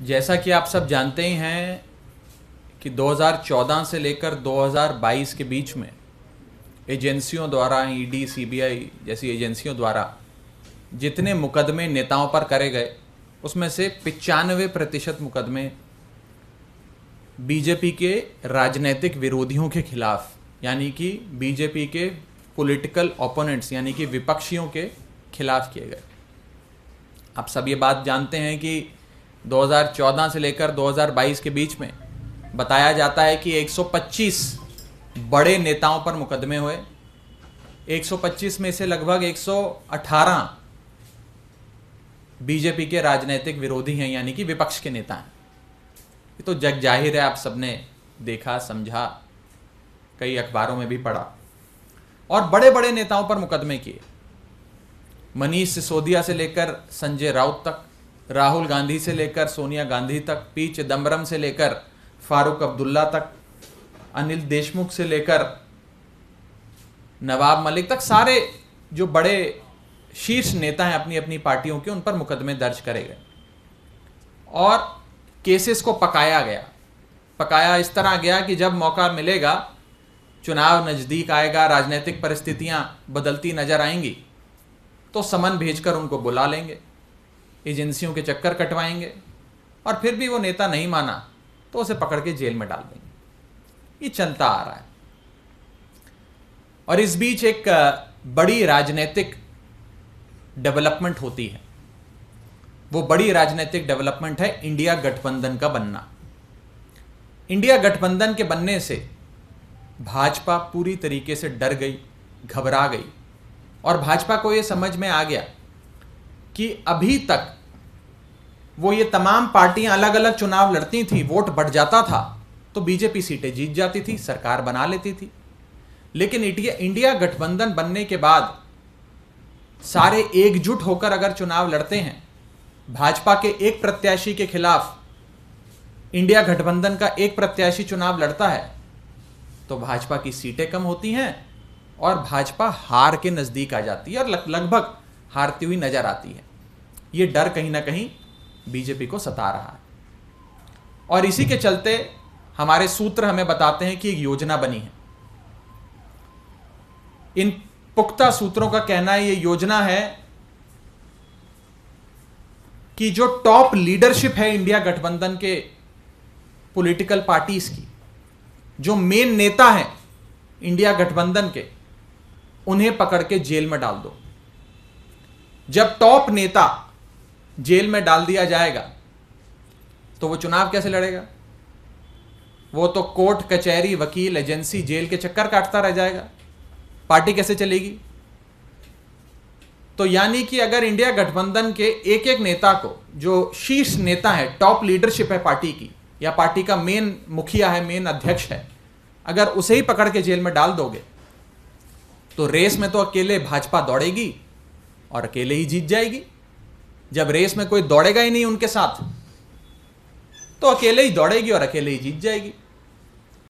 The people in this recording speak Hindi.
जैसा कि आप सब जानते ही हैं कि 2014 से लेकर 2022 के बीच में एजेंसियों द्वारा ईडी, सीबीआई जैसी एजेंसियों द्वारा जितने मुकदमे नेताओं पर करे गए उसमें से 95% मुकदमे बीजेपी के राजनीतिक विरोधियों के खिलाफ, यानी कि बीजेपी के पॉलिटिकल ओपोनेंट्स यानी कि विपक्षियों के खिलाफ किए गए। आप सब ये बात जानते हैं कि 2014 से लेकर 2022 के बीच में बताया जाता है कि 125 बड़े नेताओं पर मुकदमे हुए। 125 में से लगभग 118 बीजेपी के राजनीतिक विरोधी हैं, यानी कि विपक्ष के नेता हैं। ये तो जग जाहिर है, आप सबने देखा, समझा, कई अखबारों में भी पढ़ा। और बड़े बड़े नेताओं पर मुकदमे किए। मनीष सिसोदिया से लेकर संजय राउत तक, राहुल गांधी से लेकर सोनिया गांधी तक, पी चिदम्बरम से लेकर फारूक अब्दुल्ला तक, अनिल देशमुख से लेकर नवाब मलिक तक, सारे जो बड़े शीर्ष नेता हैं अपनी अपनी पार्टियों के, उन पर मुकदमे दर्ज करे गए और केसेस को पकाया गया। पकाया इस तरह गया कि जब मौका मिलेगा, चुनाव नज़दीक आएगा, राजनीतिक परिस्थितियां बदलती नजर आएंगी, तो समन भेजकर उनको बुला लेंगे, एजेंसियों के चक्कर कटवाएंगे और फिर भी वो नेता नहीं माना तो उसे पकड़ के जेल में डाल देंगे। ये चलता आ रहा है। और इस बीच एक बड़ी राजनीतिक डेवलपमेंट होती है। वो बड़ी राजनीतिक डेवलपमेंट है इंडिया गठबंधन का बनना। इंडिया गठबंधन के बनने से भाजपा पूरी तरीके से डर गई, घबरा गई और भाजपा को यह समझ में आ गया कि अभी तक वो ये तमाम पार्टियां अलग अलग चुनाव लड़ती थी, वोट बढ़ जाता था तो बीजेपी सीटें जीत जाती थी, सरकार बना लेती थी। लेकिन इंडिया गठबंधन बनने के बाद सारे एकजुट होकर अगर चुनाव लड़ते हैं, भाजपा के एक प्रत्याशी के खिलाफ इंडिया गठबंधन का एक प्रत्याशी चुनाव लड़ता है तो भाजपा की सीटें कम होती हैं और भाजपा हार के नजदीक आ जाती है और लगभग हारती हुई नजर आती है। ये डर कहीं ना कहीं बीजेपी को सता रहा है और इसी के चलते हमारे सूत्र हमें बताते हैं कि एक योजना बनी है। इन पुख्ता सूत्रों का कहना है, ये योजना है कि जो टॉप लीडरशिप है इंडिया गठबंधन के पॉलिटिकल पार्टीज की, जो मेन नेता हैं इंडिया गठबंधन के, उन्हें पकड़ के जेल में डाल दो। जब टॉप नेता जेल में डाल दिया जाएगा तो वो चुनाव कैसे लड़ेगा? वो तो कोर्ट, कचहरी, वकील, एजेंसी, जेल के चक्कर काटता रह जाएगा। पार्टी कैसे चलेगी? तो यानी कि अगर इंडिया गठबंधन के एक एक नेता को, जो शीर्ष नेता है, टॉप लीडरशिप है पार्टी की, या पार्टी का मेन मुखिया है, मेन अध्यक्ष है, अगर उसे ही पकड़ के जेल में डाल दोगे तो रेस में तो अकेले भाजपा दौड़ेगी और अकेले ही जीत जाएगी। जब रेस में कोई दौड़ेगा ही नहीं उनके साथ तो अकेले ही दौड़ेगी और अकेले ही जीत जाएगी।